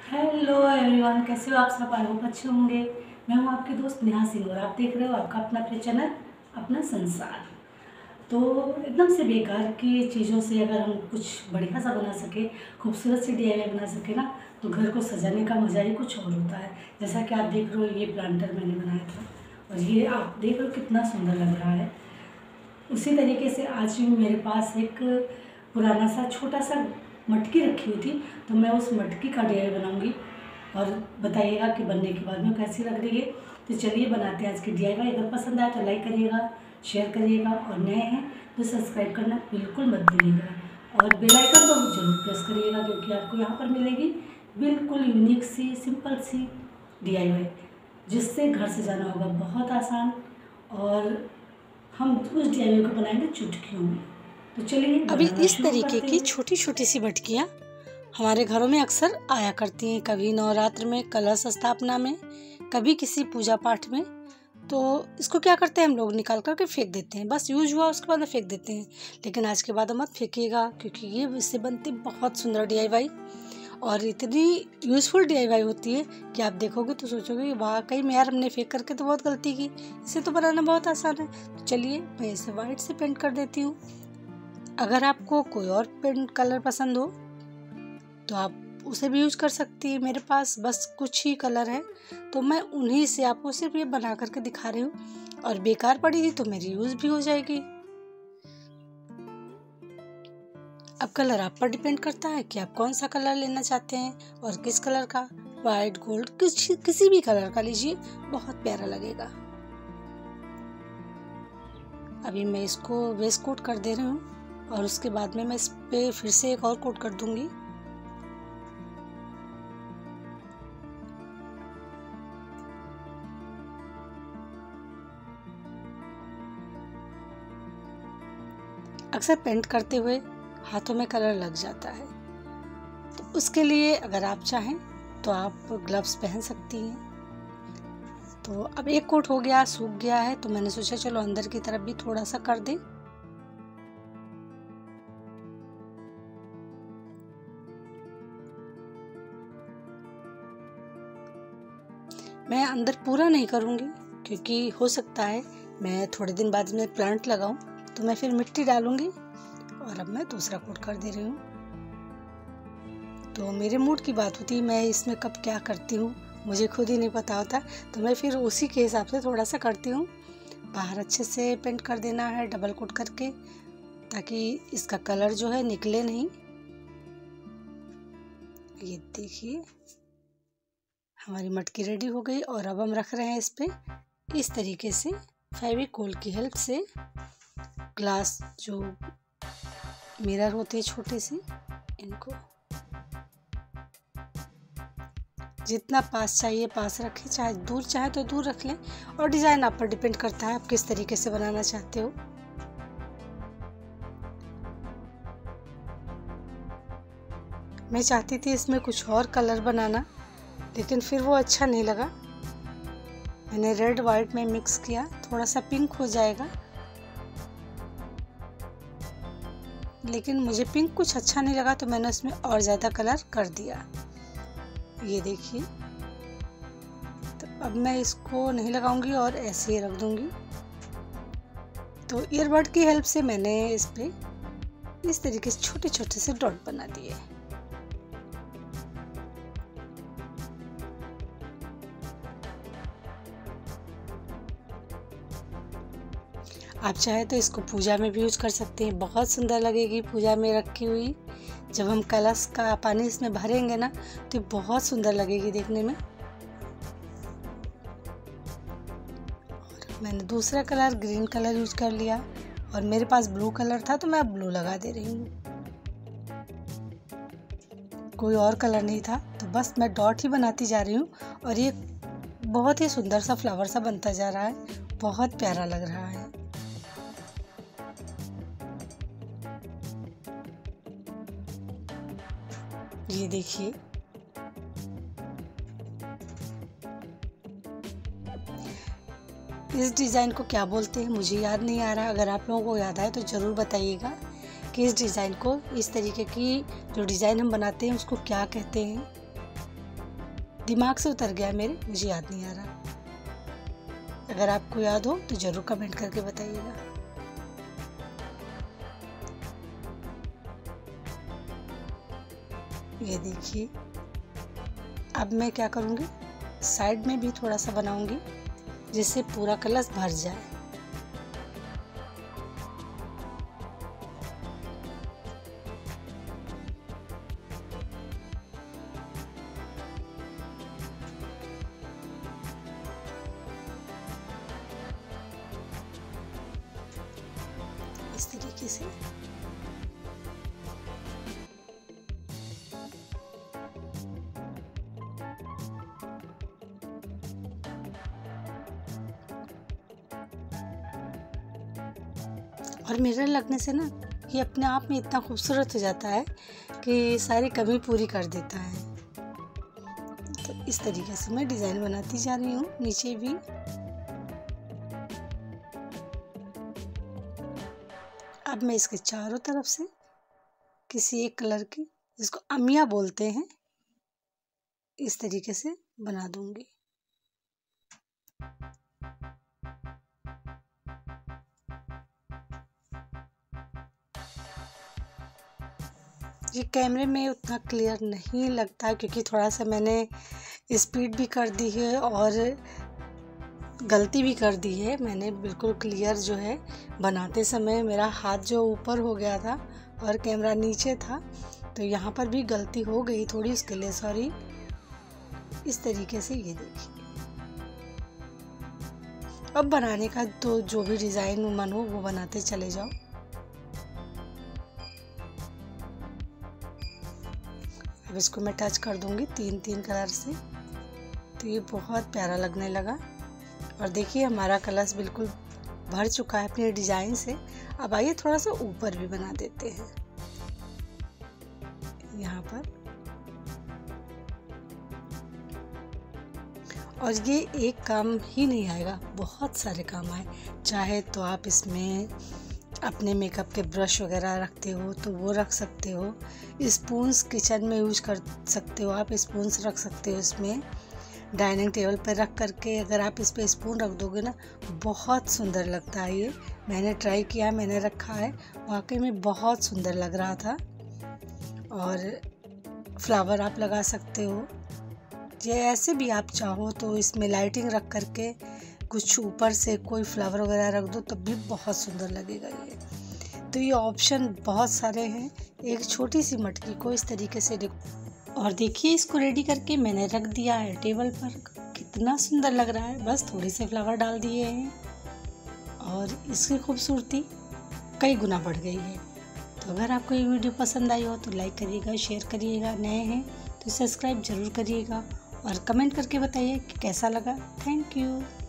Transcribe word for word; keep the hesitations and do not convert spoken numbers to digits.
Hello everyone, कैसे हो आप सब? आई होप अच्छे होंगे। मैं हूं आपकी दोस्त नेहा सिंह और आप देख रहे हो आपका अपना अपना चैनल अपना संसार। तो एकदम से बेकार की चीज़ों से अगर हम कुछ बढ़िया सा बना सके, खूबसूरत सी डीआईवाई बना सके ना, तो घर को सजाने का मज़ा ही कुछ और होता है। जैसा कि आप देख रहे हो, ये प्लांटर मैंने बनाया था और ये आप देख रहे हो कितना सुंदर लग रहा है। उसी तरीके से आज भी मेरे पास एक पुराना सा छोटा सा मटकी रखी हुई थी, तो मैं उस मटकी का डीआईवाई बनाऊंगी और बताइएगा कि बनने के बाद में कैसी लग रही है। तो चलिए बनाते हैं आज की डीआईवाई। अगर पसंद आए तो लाइक करिएगा, शेयर करिएगा और नए हैं तो सब्सक्राइब करना बिल्कुल मत भूलिएगा और बेल आइकन तो जरूर प्रेस करिएगा, क्योंकि आपको यहाँ पर मिलेगी बिल्कुल यूनिक सी सिंपल सी डीआईवाई, जिससे घर सजाना होगा बहुत आसान और हम उस डीआईवाई को बनाएंगे चुटकियों में। तो चलिए अभी बनाना इस शुरू तरीके करते की हैं। छोटी छोटी सी मटकियाँ हमारे घरों में अक्सर आया करती हैं, कभी नवरात्र में, कलश स्थापना में, कभी किसी पूजा पाठ में। तो इसको क्या करते हैं हम लोग, निकाल करके फेंक देते हैं, बस यूज हुआ उसके बाद में फेंक देते हैं। लेकिन आज के बाद मत फेंकिएगा, क्योंकि ये इससे बनती बहुत सुंदर डीआईवाई और इतनी यूज़फुल डीआईवाई होती है कि आप देखोगे तो सोचोगे वाकई में यार हमने फेंक करके तो बहुत गलती की, इसे तो बनाना बहुत आसान है। तो चलिए मैं इसे वाइट से पेंट कर देती हूँ। अगर आपको कोई और पेंट कलर पसंद हो तो आप उसे भी यूज कर सकती है। मेरे पास बस कुछ ही कलर है, तो मैं उन्हीं से आपको सिर्फ ये बना करके दिखा रही हूँ और बेकार पड़ी थी तो मेरी यूज भी हो जाएगी। अब कलर आप पर डिपेंड करता है कि आप कौन सा कलर लेना चाहते हैं और किस कलर का, वाइट, गोल्ड, किस किसी भी कलर का लीजिए, बहुत प्यारा लगेगा। अभी मैं इसको बेस कोट कर दे रही हूँ और उसके बाद में मैं इस पे फिर से एक और कोट कर दूंगी। अक्सर पेंट करते हुए हाथों में कलर लग जाता है, तो उसके लिए अगर आप चाहें तो आप ग्लव्स पहन सकती हैं। तो अब एक कोट हो गया, सूख गया है, तो मैंने सोचा चलो अंदर की तरफ भी थोड़ा सा कर दें। मैं अंदर पूरा नहीं करूँगी, क्योंकि हो सकता है मैं थोड़े दिन बाद में प्लांट लगाऊं तो मैं फिर मिट्टी डालूंगी। और अब मैं दूसरा कोट कर दे रही हूँ। तो मेरे मूड की बात होती है, मैं इसमें कब क्या करती हूँ मुझे खुद ही नहीं पता होता, तो मैं फिर उसी के हिसाब से थोड़ा सा करती हूँ। बाहर अच्छे से पेंट कर देना है डबल कोट करके, ताकि इसका कलर जो है निकले नहीं। ये देखिए हमारी मटकी रेडी हो गई और अब हम रख रहे हैं इस पे इस तरीके से फेविकोल की हेल्प से ग्लास जो मिरर होते हैं छोटे से, इनको जितना पास चाहिए पास रखें, चाहे दूर चाहे तो दूर रख लें। और डिज़ाइन आप पर डिपेंड करता है आप किस तरीके से बनाना चाहते हो। मैं चाहती थी इसमें कुछ और कलर बनाना, लेकिन फिर वो अच्छा नहीं लगा। मैंने रेड वाइट में मिक्स किया, थोड़ा सा पिंक हो जाएगा, लेकिन मुझे पिंक कुछ अच्छा नहीं लगा तो मैंने उसमें और ज़्यादा कलर कर दिया। ये देखिए, तो अब मैं इसको नहीं लगाऊंगी और ऐसे ही रख दूंगी। तो ईयरबड की हेल्प से मैंने इस पे इस तरीके से छोटे छोटे से डॉट बना दिए। आप चाहे तो इसको पूजा में भी यूज कर सकते हैं, बहुत सुंदर लगेगी पूजा में रखी हुई। जब हम कलश का पानी इसमें भरेंगे ना तो बहुत सुंदर लगेगी देखने में। और मैंने दूसरा कलर ग्रीन कलर यूज कर लिया और मेरे पास ब्लू कलर था तो मैं ब्लू लगा दे रही हूँ। कोई और कलर नहीं था तो बस मैं डॉट ही बनाती जा रही हूँ और ये बहुत ही सुंदर सा फ्लावर सा बनता जा रहा है, बहुत प्यारा लग रहा है। ये देखिए, इस डिज़ाइन को क्या बोलते हैं मुझे याद नहीं आ रहा। अगर आप लोगों को याद आए तो ज़रूर बताइएगा कि इस डिज़ाइन को, इस तरीके की जो डिज़ाइन हम बनाते हैं उसको क्या कहते हैं। दिमाग से उतर गया मेरे, मुझे याद नहीं आ रहा। अगर आपको याद हो तो ज़रूर कमेंट करके बताइएगा। ये देखिए, अब मैं क्या करूँगी, साइड में भी थोड़ा सा बनाऊँगी जिससे पूरा कलश भर जाए। इस तरीके से और मिरर लगने से ना ये अपने आप में इतना खूबसूरत हो जाता है कि सारी कमी पूरी कर देता है। तो इस तरीके से मैं डिज़ाइन बनाती जा रही हूँ नीचे भी। अब मैं इसके चारों तरफ से किसी एक कलर की, जिसको अमिया बोलते हैं, इस तरीके से बना दूंगी। ये कैमरे में उतना क्लियर नहीं लगता क्योंकि थोड़ा सा मैंने स्पीड भी कर दी है और गलती भी कर दी है। मैंने बिल्कुल क्लियर जो है बनाते समय मेरा हाथ जो ऊपर हो गया था और कैमरा नीचे था, तो यहाँ पर भी गलती हो गई थोड़ी, उसके लिए सॉरी। इस तरीके से ये देखिए। अब बनाने का तो जो भी डिज़ाइन मन हो वो बनाते चले जाओ। अब इसको मैं टच कर दूंगी तीन तीन कलर से, तो ये बहुत प्यारा लगने लगा। और देखिए हमारा कलश बिल्कुल भर चुका है अपने डिज़ाइन से। अब आइए थोड़ा सा ऊपर भी बना देते हैं यहाँ पर। और ये एक काम ही नहीं आएगा, बहुत सारे काम आए। चाहे तो आप इसमें अपने मेकअप के ब्रश वगैरह रखते हो तो वो रख सकते हो। स्पून्स किचन में यूज कर सकते हो, आप स्पून्स रख सकते हो इसमें। डाइनिंग टेबल पर रख करके अगर आप इस पर स्पून रख दोगे ना, बहुत सुंदर लगता है ये। मैंने ट्राई किया, मैंने रखा है, वाकई में बहुत सुंदर लग रहा था। और फ्लावर आप लगा सकते हो, ये ऐसे भी आप चाहो तो इसमें लाइटिंग रख करके कुछ ऊपर से कोई फ्लावर वगैरह रख दो तब भी बहुत सुंदर लगेगा ये। तो ये ऑप्शन बहुत सारे हैं। एक छोटी सी मटकी को इस तरीके से, और देखिए इसको रेडी करके मैंने रख दिया है टेबल पर। कितना सुंदर लग रहा है, बस थोड़े से फ्लावर डाल दिए हैं और इसकी खूबसूरती कई गुना बढ़ गई है। तो अगर आपको ये वीडियो पसंद आई हो तो लाइक करिएगा, शेयर करिएगा, नए हैं तो सब्सक्राइब ज़रूर करिएगा और कमेंट करके बताइए कि कैसा लगा। Thank you.